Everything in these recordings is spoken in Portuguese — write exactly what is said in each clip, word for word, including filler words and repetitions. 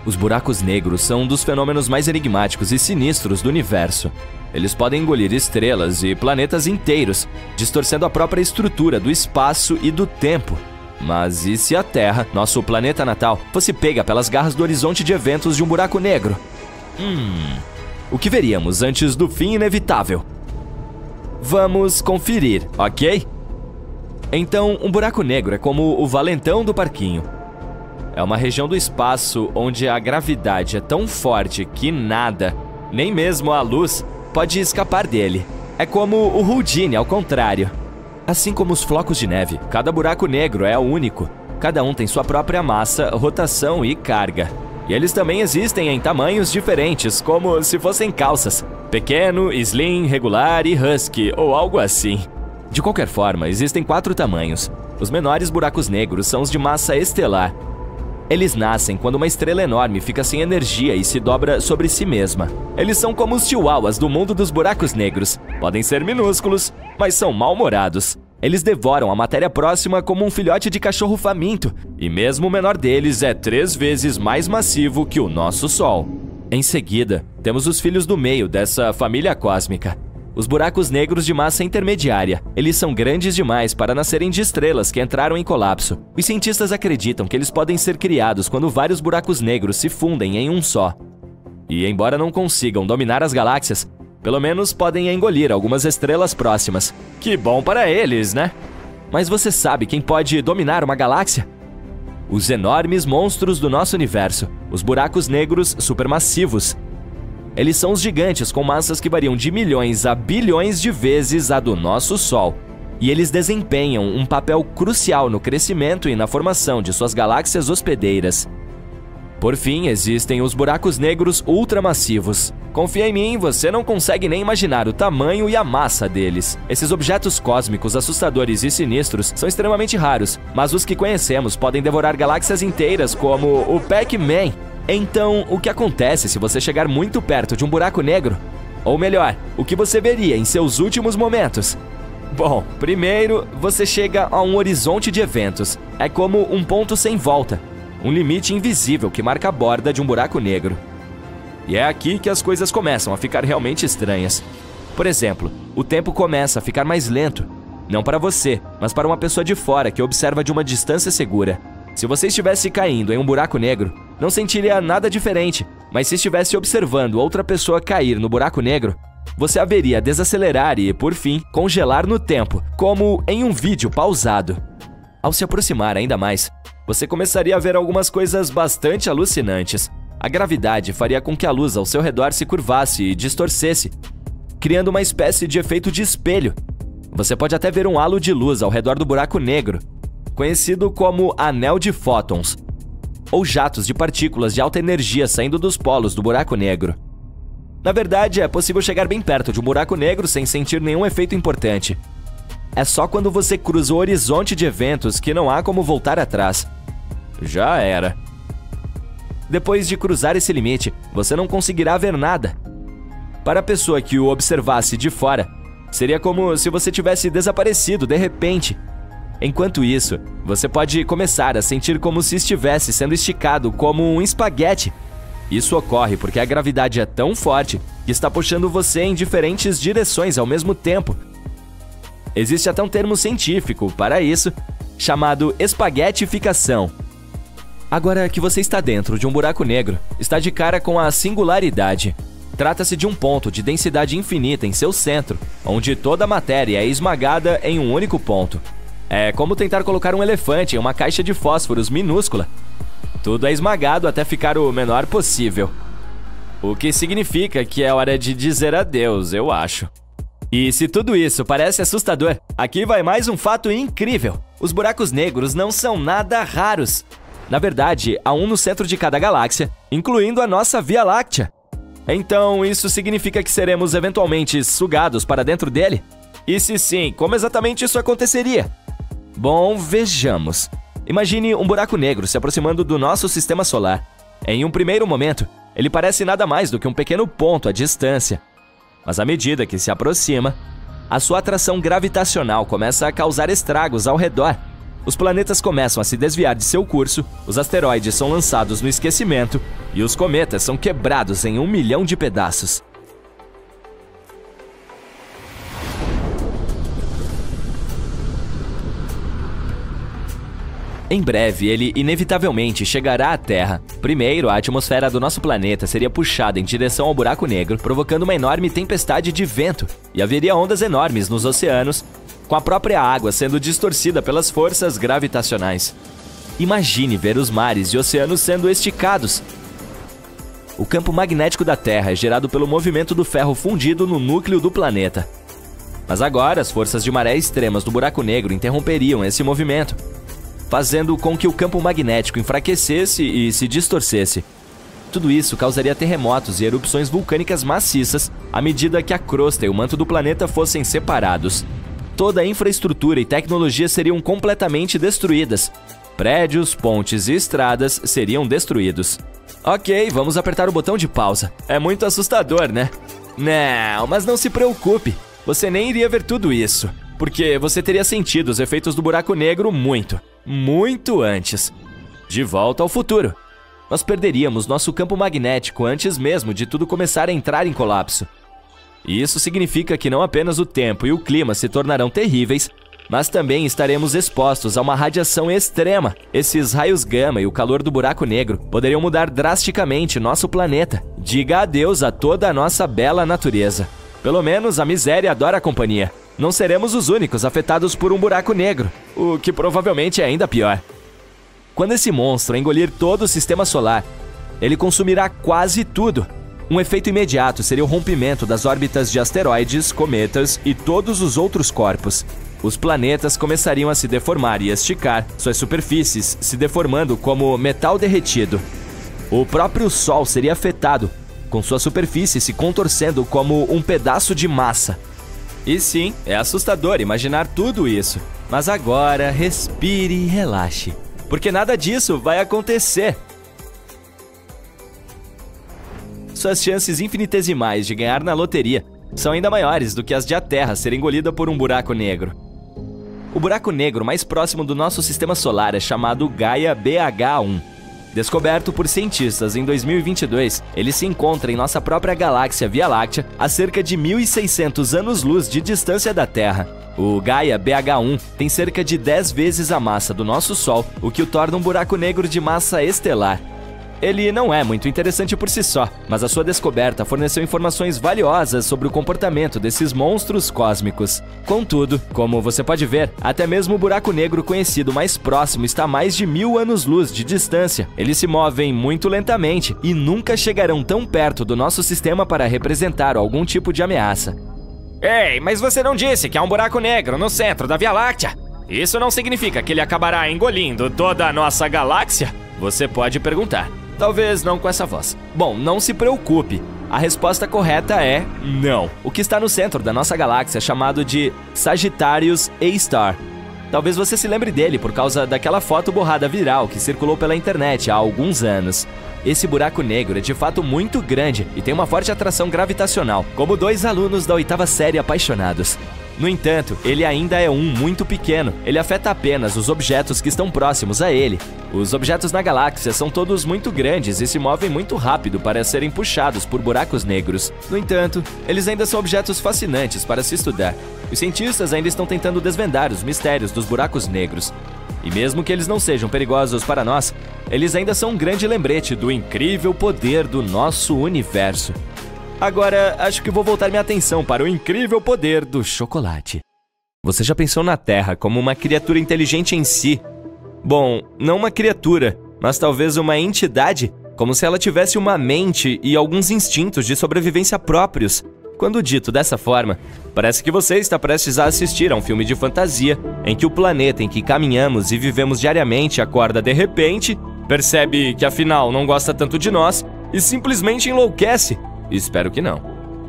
Os buracos negros são um dos fenômenos mais enigmáticos e sinistros do universo. Eles podem engolir estrelas e planetas inteiros, distorcendo a própria estrutura do espaço e do tempo. Mas e se a Terra, nosso planeta natal, fosse pega pelas garras do horizonte de eventos de um buraco negro? Hum... O que veríamos antes do fim inevitável? Vamos conferir, ok? Então, um buraco negro é como o valentão do parquinho. É uma região do espaço onde a gravidade é tão forte que nada, nem mesmo a luz, pode escapar dele. É como o Houdini, ao contrário. Assim como os flocos de neve, cada buraco negro é único. Cada um tem sua própria massa, rotação e carga. E eles também existem em tamanhos diferentes, como se fossem calças. Pequeno, slim, regular e husky, ou algo assim. De qualquer forma, existem quatro tamanhos. Os menores buracos negros são os de massa estelar. Eles nascem quando uma estrela enorme fica sem energia e se dobra sobre si mesma. Eles são como os chihuahuas do mundo dos buracos negros. Podem ser minúsculos, mas são mal-humorados. Eles devoram a matéria próxima como um filhote de cachorro faminto, e mesmo o menor deles é três vezes mais massivo que o nosso Sol. Em seguida, temos os filhos do meio dessa família cósmica. Os buracos negros de massa intermediária. Eles são grandes demais para nascerem de estrelas que entraram em colapso. Os cientistas acreditam que eles podem ser criados quando vários buracos negros se fundem em um só. E embora não consigam dominar as galáxias, pelo menos podem engolir algumas estrelas próximas. Que bom para eles, né? Mas você sabe quem pode dominar uma galáxia? Os enormes monstros do nosso universo, os buracos negros supermassivos. Eles são os gigantes com massas que variam de milhões a bilhões de vezes a do nosso Sol. E eles desempenham um papel crucial no crescimento e na formação de suas galáxias hospedeiras. Por fim, existem os buracos negros ultramassivos. Confia em mim, você não consegue nem imaginar o tamanho e a massa deles. Esses objetos cósmicos assustadores e sinistros são extremamente raros, mas os que conhecemos podem devorar galáxias inteiras, como o Pac-Man. Então, o que acontece se você chegar muito perto de um buraco negro? Ou melhor, o que você veria em seus últimos momentos? Bom, primeiro, você chega a um horizonte de eventos. É como um ponto sem volta. Um limite invisível que marca a borda de um buraco negro. E é aqui que as coisas começam a ficar realmente estranhas. Por exemplo, o tempo começa a ficar mais lento. Não para você, mas para uma pessoa de fora que observa de uma distância segura. Se você estivesse caindo em um buraco negro, não sentiria nada diferente. Mas se estivesse observando outra pessoa cair no buraco negro, você a veria desacelerar e, por fim, congelar no tempo, como em um vídeo pausado. Ao se aproximar ainda mais, você começaria a ver algumas coisas bastante alucinantes. A gravidade faria com que a luz ao seu redor se curvasse e distorcesse, criando uma espécie de efeito de espelho. Você pode até ver um halo de luz ao redor do buraco negro, conhecido como anel de fótons, ou jatos de partículas de alta energia saindo dos polos do buraco negro. Na verdade, é possível chegar bem perto de um buraco negro sem sentir nenhum efeito importante. É só quando você cruza o horizonte de eventos que não há como voltar atrás. Já era. Depois de cruzar esse limite, você não conseguirá ver nada. Para a pessoa que o observasse de fora, seria como se você tivesse desaparecido de repente. Enquanto isso, você pode começar a sentir como se estivesse sendo esticado como um espaguete. Isso ocorre porque a gravidade é tão forte que está puxando você em diferentes direções ao mesmo tempo. Existe até um termo científico para isso, chamado espaguetificação. Agora que você está dentro de um buraco negro, está de cara com a singularidade. Trata-se de um ponto de densidade infinita em seu centro, onde toda a matéria é esmagada em um único ponto. É como tentar colocar um elefante em uma caixa de fósforos minúscula. Tudo é esmagado até ficar o menor possível. O que significa que é hora de dizer adeus, eu acho. E se tudo isso parece assustador, aqui vai mais um fato incrível. Os buracos negros não são nada raros. Na verdade, há um no centro de cada galáxia, incluindo a nossa Via Láctea. Então, isso significa que seremos eventualmente sugados para dentro dele? E se sim, como exatamente isso aconteceria? Bom, vejamos. Imagine um buraco negro se aproximando do nosso sistema solar. Em um primeiro momento, ele parece nada mais do que um pequeno ponto à distância. Mas à medida que se aproxima, a sua atração gravitacional começa a causar estragos ao redor. os planetas começam a se desviar de seu curso, os asteroides são lançados no esquecimento e os cometas são quebrados em um milhão de pedaços. Em breve, ele inevitavelmente chegará à Terra. Primeiro, a atmosfera do nosso planeta seria puxada em direção ao buraco negro, provocando uma enorme tempestade de vento, e haveria ondas enormes nos oceanos, com a própria água sendo distorcida pelas forças gravitacionais. Imagine ver os mares e oceanos sendo esticados. O campo magnético da Terra é gerado pelo movimento do ferro fundido no núcleo do planeta. Mas agora, as forças de maré extremas do buraco negro interromperiam esse movimento, fazendo com que o campo magnético enfraquecesse e se distorcesse. Tudo isso causaria terremotos e erupções vulcânicas maciças à medida que a crosta e o manto do planeta fossem separados. Toda a infraestrutura e tecnologia seriam completamente destruídas. Prédios, pontes e estradas seriam destruídos. Ok, vamos apertar o botão de pausa. É muito assustador, né? Não, mas não se preocupe. Você nem iria ver tudo isso, porque você teria sentido os efeitos do buraco negro muito, muito antes. De volta ao futuro. Nós perderíamos nosso campo magnético antes mesmo de tudo começar a entrar em colapso. E isso significa que não apenas o tempo e o clima se tornarão terríveis, mas também estaremos expostos a uma radiação extrema. Esses raios gama e o calor do buraco negro poderiam mudar drasticamente nosso planeta. Diga adeus a toda a nossa bela natureza. Pelo menos a miséria adora a companhia. Não seremos os únicos afetados por um buraco negro, o que provavelmente é ainda pior. Quando esse monstro engolir todo o sistema solar, ele consumirá quase tudo. Um efeito imediato seria o rompimento das órbitas de asteroides, cometas e todos os outros corpos. Os planetas começariam a se deformar e esticar, suas superfícies se deformando como metal derretido. O próprio Sol seria afetado, com sua superfície se contorcendo como um pedaço de massa. E sim, é assustador imaginar tudo isso. Mas agora, respire e relaxe, porque nada disso vai acontecer. Suas chances infinitesimais de ganhar na loteria são ainda maiores do que as de a Terra ser engolida por um buraco negro. O buraco negro mais próximo do nosso sistema solar é chamado Gaia B H um. Descoberto por cientistas em dois mil e vinte e dois, ele se encontra em nossa própria galáxia Via Láctea, a cerca de mil e seiscentos anos-luz de distância da Terra. O Gaia B H um tem cerca de dez vezes a massa do nosso Sol, o que o torna um buraco negro de massa estelar. Ele não é muito interessante por si só, mas a sua descoberta forneceu informações valiosas sobre o comportamento desses monstros cósmicos. Contudo, como você pode ver, até mesmo o buraco negro conhecido mais próximo está a mais de mil anos-luz de distância. Eles se movem muito lentamente e nunca chegarão tão perto do nosso sistema para representar algum tipo de ameaça. Ei, mas você não disse que há um buraco negro no centro da Via Láctea? Isso não significa que ele acabará engolindo toda a nossa galáxia? Você pode perguntar. Talvez não com essa voz. Bom, não se preocupe. A resposta correta é não. O que está no centro da nossa galáxia é chamado de Sagittarius A-Star. Talvez você se lembre dele por causa daquela foto borrada viral que circulou pela internet há alguns anos. Esse buraco negro é de fato muito grande e tem uma forte atração gravitacional, como dois alunos da oitava série apaixonados. No entanto, ele ainda é um muito pequeno. Ele afeta apenas os objetos que estão próximos a ele. Os objetos na galáxia são todos muito grandes e se movem muito rápido para serem puxados por buracos negros. No entanto, eles ainda são objetos fascinantes para se estudar. Os cientistas ainda estão tentando desvendar os mistérios dos buracos negros. E mesmo que eles não sejam perigosos para nós, eles ainda são um grande lembrete do incrível poder do nosso universo. Agora, acho que vou voltar minha atenção para o incrível poder do chocolate. Você já pensou na Terra como uma criatura inteligente em si? Bom, não uma criatura, mas talvez uma entidade, como se ela tivesse uma mente e alguns instintos de sobrevivência próprios. Quando dito dessa forma, parece que você está prestes a assistir a um filme de fantasia, em que o planeta em que caminhamos e vivemos diariamente acorda de repente, percebe que afinal não gosta tanto de nós e simplesmente enlouquece. Espero que não.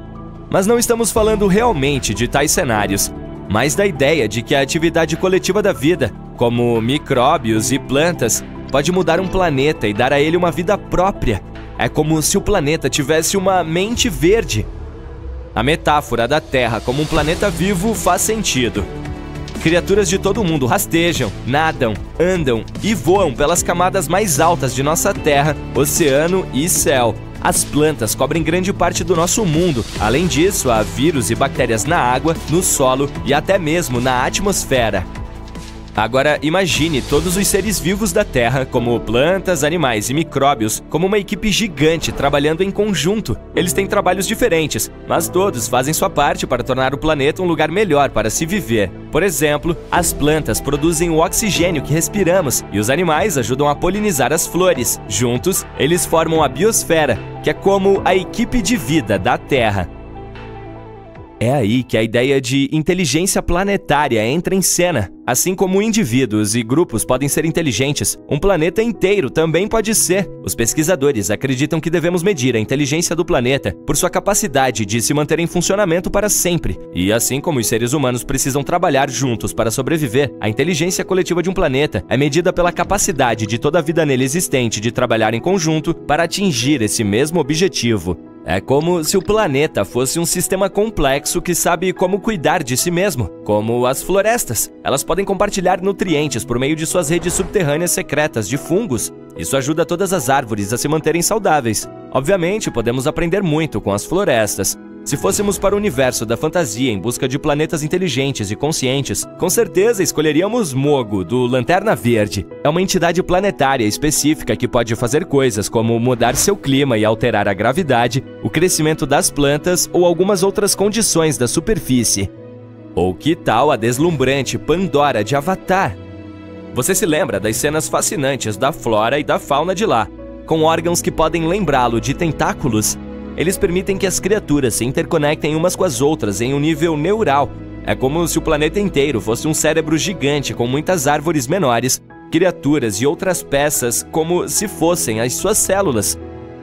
Mas não estamos falando realmente de tais cenários, mas da ideia de que a atividade coletiva da vida, como micróbios e plantas, pode mudar um planeta e dar a ele uma vida própria. É como se o planeta tivesse uma mente verde. A metáfora da Terra como um planeta vivo faz sentido. Criaturas de todo mundo rastejam, nadam, andam e voam pelas camadas mais altas de nossa Terra, oceano e céu. As plantas cobrem grande parte do nosso mundo. Além disso, há vírus e bactérias na água, no solo e até mesmo na atmosfera. Agora, imagine todos os seres vivos da Terra, como plantas, animais e micróbios, como uma equipe gigante trabalhando em conjunto. Eles têm trabalhos diferentes, mas todos fazem sua parte para tornar o planeta um lugar melhor para se viver. Por exemplo, as plantas produzem o oxigênio que respiramos e os animais ajudam a polinizar as flores. Juntos, eles formam a biosfera, que é como a equipe de vida da Terra. É aí que a ideia de inteligência planetária entra em cena. Assim como indivíduos e grupos podem ser inteligentes, um planeta inteiro também pode ser. Os pesquisadores acreditam que devemos medir a inteligência do planeta por sua capacidade de se manter em funcionamento para sempre. E assim como os seres humanos precisam trabalhar juntos para sobreviver, a inteligência coletiva de um planeta é medida pela capacidade de toda a vida nele existente de trabalhar em conjunto para atingir esse mesmo objetivo. É como se o planeta fosse um sistema complexo que sabe como cuidar de si mesmo, como as florestas. Elas podem compartilhar nutrientes por meio de suas redes subterrâneas secretas de fungos. Isso ajuda todas as árvores a se manterem saudáveis. Obviamente, podemos aprender muito com as florestas. Se fôssemos para o universo da fantasia em busca de planetas inteligentes e conscientes, com certeza escolheríamos Mogo, do Lanterna Verde. É uma entidade planetária específica que pode fazer coisas como mudar seu clima e alterar a gravidade, o crescimento das plantas ou algumas outras condições da superfície. Ou que tal a deslumbrante Pandora de Avatar? Você se lembra das cenas fascinantes da flora e da fauna de lá, com órgãos que podem lembrá-lo de tentáculos? Eles permitem que as criaturas se interconectem umas com as outras em um nível neural. É como se o planeta inteiro fosse um cérebro gigante com muitas árvores menores, criaturas e outras peças como se fossem as suas células.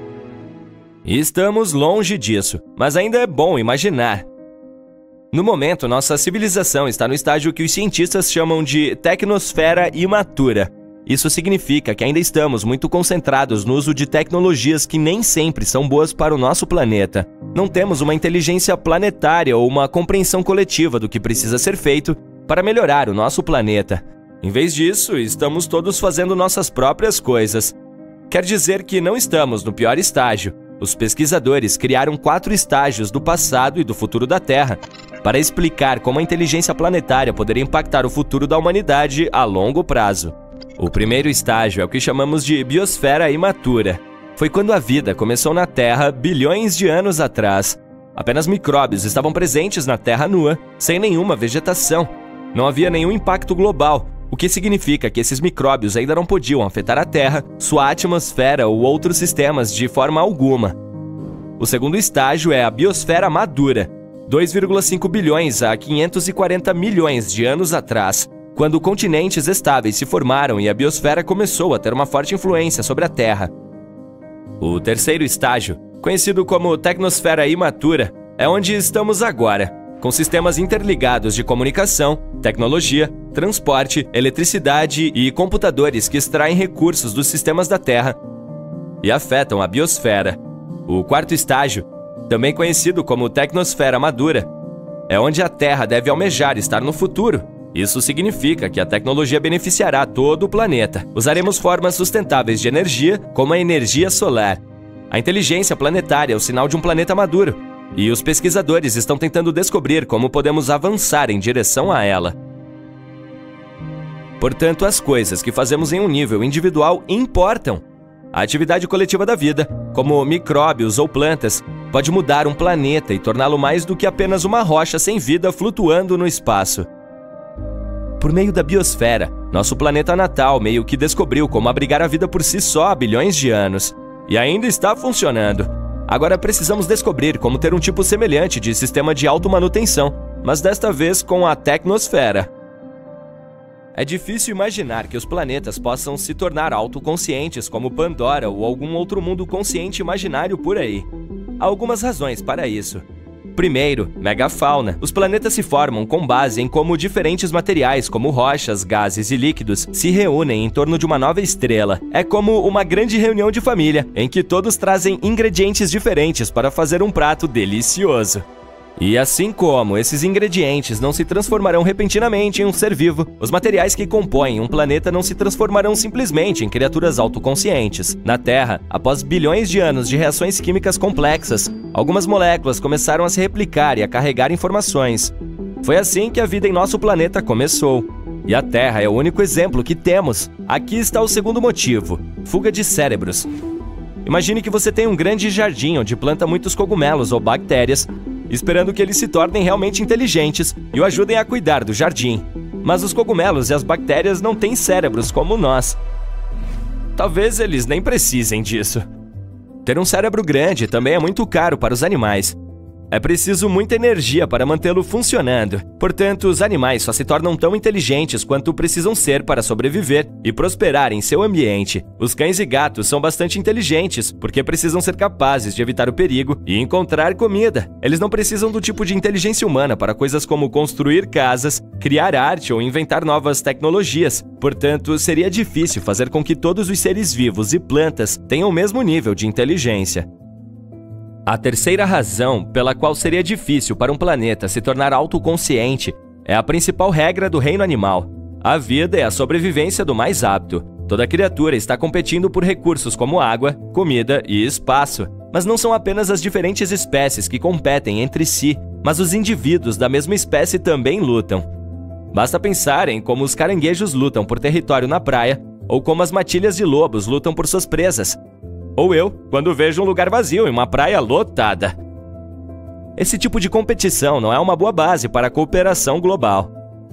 E estamos longe disso, mas ainda é bom imaginar. No momento, nossa civilização está no estágio que os cientistas chamam de tecnosfera imatura. Isso significa que ainda estamos muito concentrados no uso de tecnologias que nem sempre são boas para o nosso planeta. Não temos uma inteligência planetária ou uma compreensão coletiva do que precisa ser feito para melhorar o nosso planeta. Em vez disso, estamos todos fazendo nossas próprias coisas. Quer dizer que não estamos no pior estágio. Os pesquisadores criaram quatro estágios do passado e do futuro da Terra para explicar como a inteligência planetária poderia impactar o futuro da humanidade a longo prazo. O primeiro estágio é o que chamamos de biosfera imatura. Foi quando a vida começou na Terra bilhões de anos atrás. Apenas micróbios estavam presentes na Terra nua, sem nenhuma vegetação. Não havia nenhum impacto global, o que significa que esses micróbios ainda não podiam afetar a Terra, sua atmosfera ou outros sistemas de forma alguma. O segundo estágio é a biosfera madura, dois vírgula cinco bilhões a quinhentos e quarenta milhões de anos atrás, quando continentes estáveis se formaram e a biosfera começou a ter uma forte influência sobre a Terra. O terceiro estágio, conhecido como tecnosfera imatura, é onde estamos agora, com sistemas interligados de comunicação, tecnologia, transporte, eletricidade e computadores que extraem recursos dos sistemas da Terra e afetam a biosfera. O quarto estágio, também conhecido como tecnosfera madura, é onde a Terra deve almejar estar no futuro. Isso significa que a tecnologia beneficiará todo o planeta. Usaremos formas sustentáveis de energia, como a energia solar. A inteligência planetária é o sinal de um planeta maduro, e os pesquisadores estão tentando descobrir como podemos avançar em direção a ela. Portanto, as coisas que fazemos em um nível individual importam. A atividade coletiva da vida, como micróbios ou plantas, pode mudar um planeta e torná-lo mais do que apenas uma rocha sem vida flutuando no espaço. Por meio da biosfera, nosso planeta natal meio que descobriu como abrigar a vida por si só há bilhões de anos. E ainda está funcionando. Agora precisamos descobrir como ter um tipo semelhante de sistema de automanutenção, mas desta vez com a tecnosfera. É difícil imaginar que os planetas possam se tornar autoconscientes como Pandora ou algum outro mundo consciente imaginário por aí. Há algumas razões para isso. Primeiro, megafauna. Os planetas se formam com base em como diferentes materiais, como rochas, gases e líquidos, se reúnem em torno de uma nova estrela. É como uma grande reunião de família, em que todos trazem ingredientes diferentes para fazer um prato delicioso. E assim como esses ingredientes não se transformarão repentinamente em um ser vivo, os materiais que compõem um planeta não se transformarão simplesmente em criaturas autoconscientes. Na Terra, após bilhões de anos de reações químicas complexas, algumas moléculas começaram a se replicar e a carregar informações. Foi assim que a vida em nosso planeta começou. E a Terra é o único exemplo que temos. Aqui está o segundo motivo: fuga de cérebros. Imagine que você tem um grande jardim onde planta muitos cogumelos ou bactérias, esperando que eles se tornem realmente inteligentes e o ajudem a cuidar do jardim. Mas os cogumelos e as bactérias não têm cérebros como nós. Talvez eles nem precisem disso. Ter um cérebro grande também é muito caro para os animais. É preciso muita energia para mantê-lo funcionando. Portanto, os animais só se tornam tão inteligentes quanto precisam ser para sobreviver e prosperar em seu ambiente. Os cães e gatos são bastante inteligentes, porque precisam ser capazes de evitar o perigo e encontrar comida. Eles não precisam do tipo de inteligência humana para coisas como construir casas, criar arte ou inventar novas tecnologias. Portanto, seria difícil fazer com que todos os seres vivos e plantas tenham o mesmo nível de inteligência. A terceira razão pela qual seria difícil para um planeta se tornar autoconsciente é a principal regra do reino animal. A vida é a sobrevivência do mais apto. Toda criatura está competindo por recursos como água, comida e espaço. Mas não são apenas as diferentes espécies que competem entre si, mas os indivíduos da mesma espécie também lutam. Basta pensar em como os caranguejos lutam por território na praia, ou como as matilhas de lobos lutam por suas presas. Ou eu, quando vejo um lugar vazio em uma praia lotada. Esse tipo de competição não é uma boa base para a cooperação global.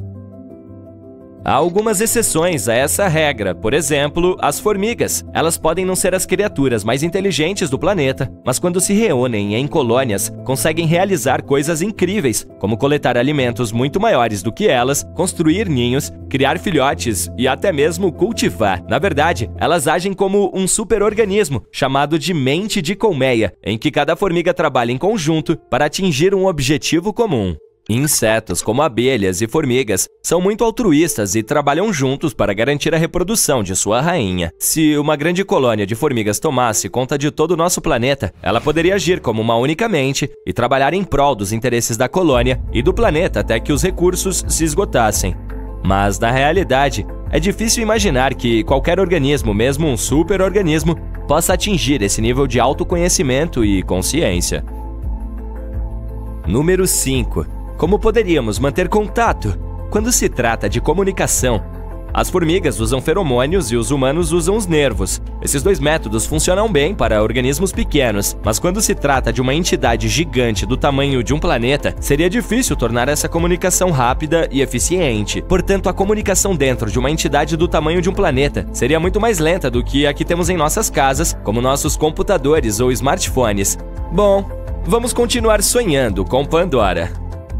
Há algumas exceções a essa regra, por exemplo, as formigas. Elas podem não ser as criaturas mais inteligentes do planeta, mas quando se reúnem em colônias, conseguem realizar coisas incríveis, como coletar alimentos muito maiores do que elas, construir ninhos, criar filhotes e até mesmo cultivar. Na verdade, elas agem como um super-organismo, chamado de mente de colmeia, em que cada formiga trabalha em conjunto para atingir um objetivo comum. Insetos como abelhas e formigas são muito altruístas e trabalham juntos para garantir a reprodução de sua rainha. Se uma grande colônia de formigas tomasse conta de todo o nosso planeta, ela poderia agir como uma única mente e trabalhar em prol dos interesses da colônia e do planeta até que os recursos se esgotassem. Mas, na realidade, é difícil imaginar que qualquer organismo, mesmo um super-organismo, possa atingir esse nível de autoconhecimento e consciência. Número cinco. Como poderíamos manter contato? Quando se trata de comunicação, as formigas usam feromônios e os humanos usam os nervos. Esses dois métodos funcionam bem para organismos pequenos, mas quando se trata de uma entidade gigante do tamanho de um planeta, seria difícil tornar essa comunicação rápida e eficiente. Portanto, a comunicação dentro de uma entidade do tamanho de um planeta seria muito mais lenta do que a que temos em nossas casas, como nossos computadores ou smartphones. Bom, vamos continuar sonhando com Pandora.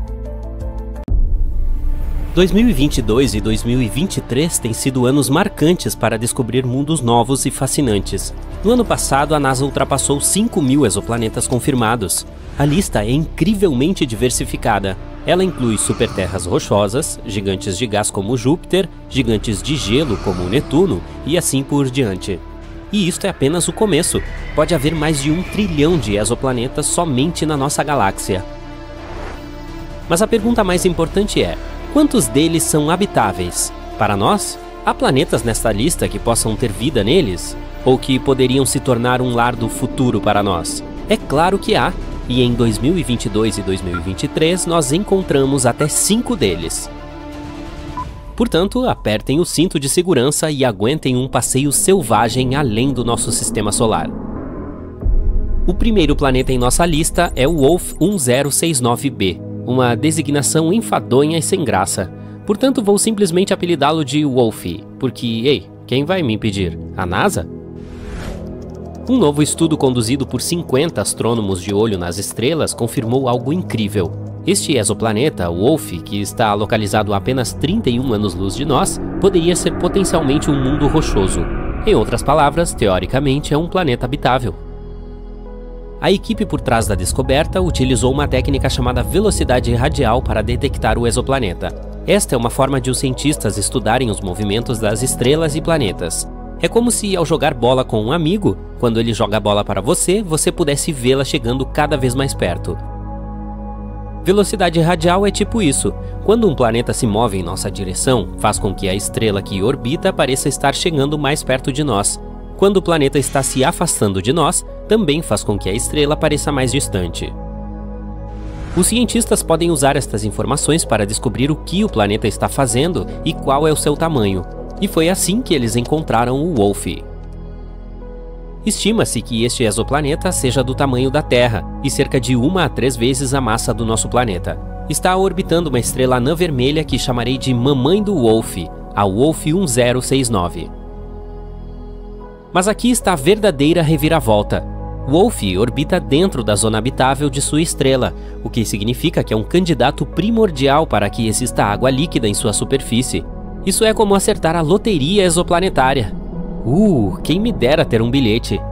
dois mil e vinte e dois e dois mil e vinte e três têm sido anos marcantes para descobrir mundos novos e fascinantes. No ano passado, a NASA ultrapassou cinco mil exoplanetas confirmados. A lista é incrivelmente diversificada. Ela inclui superterras rochosas, gigantes de gás como Júpiter, gigantes de gelo como Netuno e assim por diante. E isto é apenas o começo. Pode haver mais de um trilhão de exoplanetas somente na nossa galáxia. Mas a pergunta mais importante é: quantos deles são habitáveis? Para nós, há planetas nesta lista que possam ter vida neles? Ou que poderiam se tornar um lar do futuro para nós? É claro que há, e em dois mil e vinte e dois e dois mil e vinte e três nós encontramos até cinco deles. Portanto, apertem o cinto de segurança e aguentem um passeio selvagem além do nosso sistema solar. O primeiro planeta em nossa lista é o Wolf um zero seis nove b. Uma designação enfadonha e sem graça. Portanto, vou simplesmente apelidá-lo de Wolfie, porque, ei, quem vai me impedir? A NASA? Um novo estudo conduzido por cinquenta astrônomos de olho nas estrelas confirmou algo incrível. Este exoplaneta, Wolf, que está localizado a apenas trinta e um anos-luz de nós, poderia ser potencialmente um mundo rochoso. Em outras palavras, teoricamente, é um planeta habitável. A equipe por trás da descoberta utilizou uma técnica chamada velocidade radial para detectar o exoplaneta. Esta é uma forma de os cientistas estudarem os movimentos das estrelas e planetas. É como se, ao jogar bola com um amigo, quando ele joga a bola para você, você pudesse vê-la chegando cada vez mais perto. Velocidade radial é tipo isso. Quando um planeta se move em nossa direção, faz com que a estrela que orbita pareça estar chegando mais perto de nós. Quando o planeta está se afastando de nós, também faz com que a estrela pareça mais distante. Os cientistas podem usar estas informações para descobrir o que o planeta está fazendo e qual é o seu tamanho. E foi assim que eles encontraram o Wolf. Estima-se que este exoplaneta seja do tamanho da Terra e cerca de uma a três vezes a massa do nosso planeta. Está orbitando uma estrela anã vermelha que chamarei de Mamãe do Wolf, a Wolf um zero seis nove. Mas aqui está a verdadeira reviravolta. Wolf orbita dentro da zona habitável de sua estrela, o que significa que é um candidato primordial para que exista água líquida em sua superfície. Isso é como acertar a loteria exoplanetária. Uh, quem me dera ter um bilhete.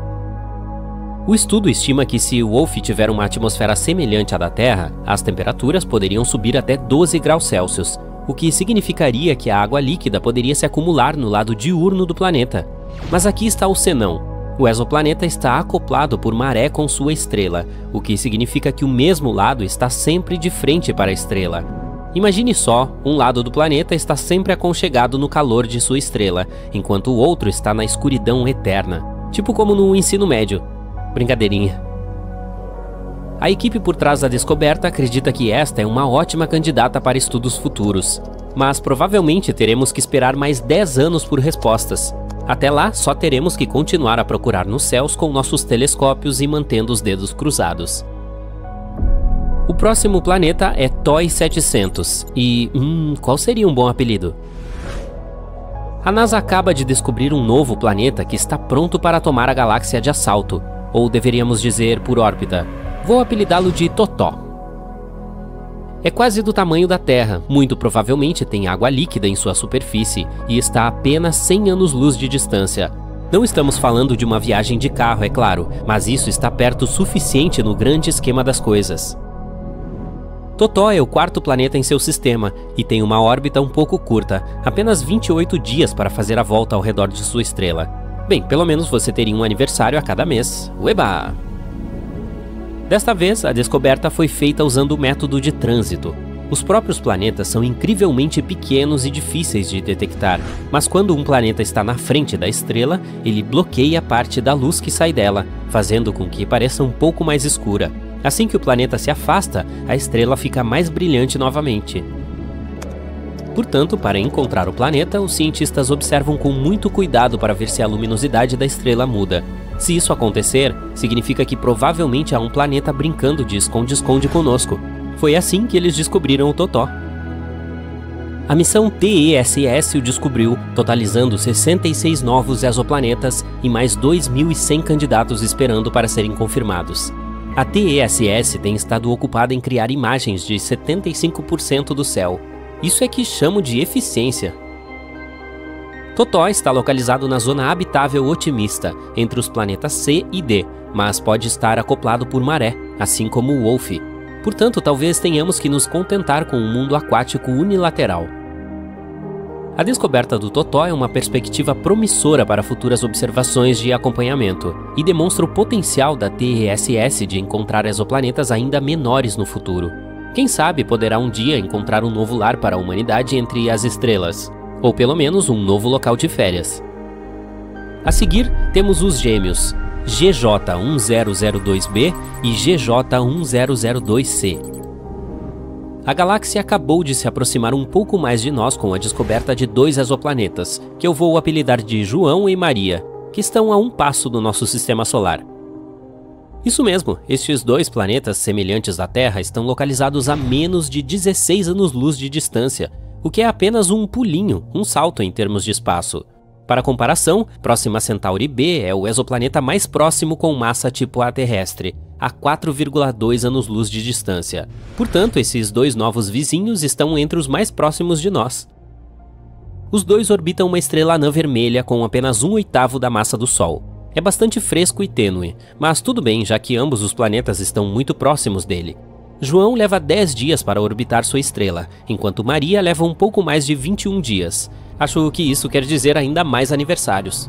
O estudo estima que se o Wolf tiver uma atmosfera semelhante à da Terra, as temperaturas poderiam subir até doze graus Celsius, o que significaria que a água líquida poderia se acumular no lado diurno do planeta. Mas aqui está o senão. O exoplaneta está acoplado por maré com sua estrela, o que significa que o mesmo lado está sempre de frente para a estrela. Imagine só, um lado do planeta está sempre aconchegado no calor de sua estrela, enquanto o outro está na escuridão eterna. Tipo como no ensino médio. Brincadeirinha. A equipe por trás da descoberta acredita que esta é uma ótima candidata para estudos futuros. Mas provavelmente teremos que esperar mais dez anos por respostas. Até lá, só teremos que continuar a procurar nos céus com nossos telescópios e mantendo os dedos cruzados. O próximo planeta é T O I setecentos, e... hum, qual seria um bom apelido? A NASA acaba de descobrir um novo planeta que está pronto para tomar a galáxia de assalto, ou deveríamos dizer por órbita. Vou apelidá-lo de Totó. É quase do tamanho da Terra, muito provavelmente tem água líquida em sua superfície, e está a apenas cem anos-luz de distância. Não estamos falando de uma viagem de carro, é claro, mas isso está perto o suficiente no grande esquema das coisas. Totó é o quarto planeta em seu sistema e tem uma órbita um pouco curta, apenas vinte e oito dias para fazer a volta ao redor de sua estrela. Bem, pelo menos você teria um aniversário a cada mês. Ueba! Desta vez, a descoberta foi feita usando o método de trânsito. Os próprios planetas são incrivelmente pequenos e difíceis de detectar, mas quando um planeta está na frente da estrela, ele bloqueia parte da luz que sai dela, fazendo com que pareça um pouco mais escura. Assim que o planeta se afasta, a estrela fica mais brilhante novamente. Portanto, para encontrar o planeta, os cientistas observam com muito cuidado para ver se a luminosidade da estrela muda. Se isso acontecer, significa que provavelmente há um planeta brincando de esconde-esconde conosco. Foi assim que eles descobriram o Totó. A missão T E S S o descobriu, totalizando sessenta e seis novos exoplanetas e mais dois mil e cem candidatos esperando para serem confirmados. A T E S S tem estado ocupada em criar imagens de setenta e cinco por cento do céu. Isso é que chamo de eficiência. Totó está localizado na zona habitável otimista, entre os planetas C e D, mas pode estar acoplado por maré, assim como o Wolf. Portanto, talvez tenhamos que nos contentar com um mundo aquático unilateral. A descoberta do Totó é uma perspectiva promissora para futuras observações de acompanhamento e demonstra o potencial da T E S S de encontrar exoplanetas ainda menores no futuro. Quem sabe poderá um dia encontrar um novo lar para a humanidade entre as estrelas, ou pelo menos um novo local de férias. A seguir, temos os gêmeos G J um zero zero dois b e G J um zero zero dois c. A galáxia acabou de se aproximar um pouco mais de nós com a descoberta de dois exoplanetas, que eu vou apelidar de João e Maria, que estão a um passo do nosso sistema solar. Isso mesmo, estes dois planetas semelhantes à Terra estão localizados a menos de dezesseis anos-luz de distância, o que é apenas um pulinho, um salto em termos de espaço. Para comparação, Próxima Centauri b é o exoplaneta mais próximo com massa tipo A terrestre, a quatro vírgula dois anos-luz de distância. Portanto, esses dois novos vizinhos estão entre os mais próximos de nós. Os dois orbitam uma estrela anã vermelha com apenas um oitavo da massa do Sol. É bastante fresco e tênue, mas tudo bem, já que ambos os planetas estão muito próximos dele. João leva dez dias para orbitar sua estrela, enquanto Maria leva um pouco mais de vinte e um dias. Acho que isso quer dizer ainda mais aniversários.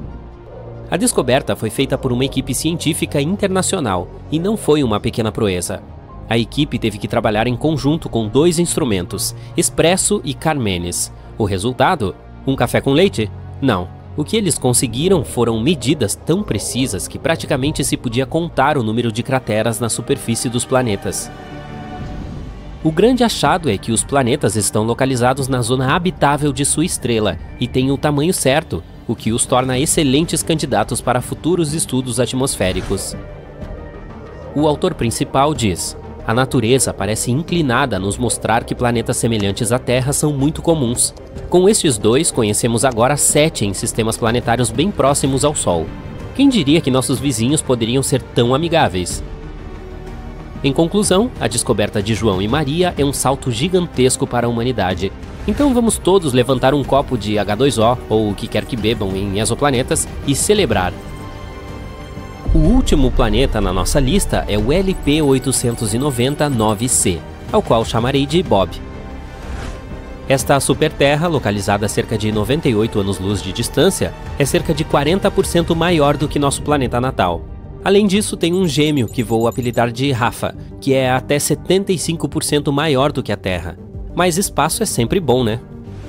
A descoberta foi feita por uma equipe científica internacional e não foi uma pequena proeza. A equipe teve que trabalhar em conjunto com dois instrumentos, Espresso e Carmenes. O resultado? Um café com leite? Não. O que eles conseguiram foram medidas tão precisas que praticamente se podia contar o número de crateras na superfície dos planetas. O grande achado é que os planetas estão localizados na zona habitável de sua estrela e têm o tamanho certo, o que os torna excelentes candidatos para futuros estudos atmosféricos. O autor principal diz: a natureza parece inclinada a nos mostrar que planetas semelhantes à Terra são muito comuns. Com estes dois, conhecemos agora sete em sistemas planetários bem próximos ao Sol. Quem diria que nossos vizinhos poderiam ser tão amigáveis? Em conclusão, a descoberta de João e Maria é um salto gigantesco para a humanidade. Então vamos todos levantar um copo de H dois O, ou o que quer que bebam em exoplanetas, e celebrar. O último planeta na nossa lista é o L P oitocentos e noventa nove C, ao qual chamarei de Bob. Esta superterra, localizada a cerca de noventa e oito anos-luz de distância, é cerca de quarenta por cento maior do que nosso planeta natal. Além disso, tem um gêmeo que vou apelidar de Rafa, que é até setenta e cinco por cento maior do que a Terra. Mas espaço é sempre bom, né?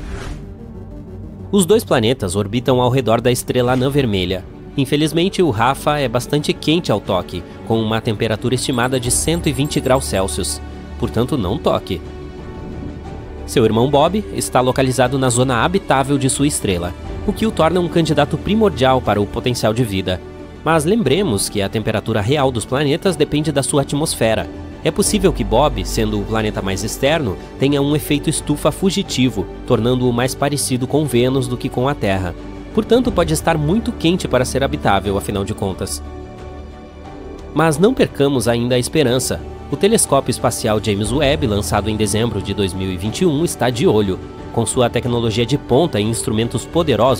Os dois planetas orbitam ao redor da estrela anã vermelha. Infelizmente, o Rafa é bastante quente ao toque, com uma temperatura estimada de cento e vinte graus Celsius. Portanto, não toque. Seu irmão Bob está localizado na zona habitável de sua estrela, o que o torna um candidato primordial para o potencial de vida. Mas lembremos que a temperatura real dos planetas depende da sua atmosfera. É possível que Bob, sendo o planeta mais externo, tenha um efeito estufa fugitivo, tornando-o mais parecido com Vênus do que com a Terra. Portanto, pode estar muito quente para ser habitável, afinal de contas. Mas não percamos ainda a esperança. O telescópio espacial James Webb, lançado em dezembro de dois mil e vinte e um, está de olho. Com sua tecnologia de ponta e instrumentos poderosos,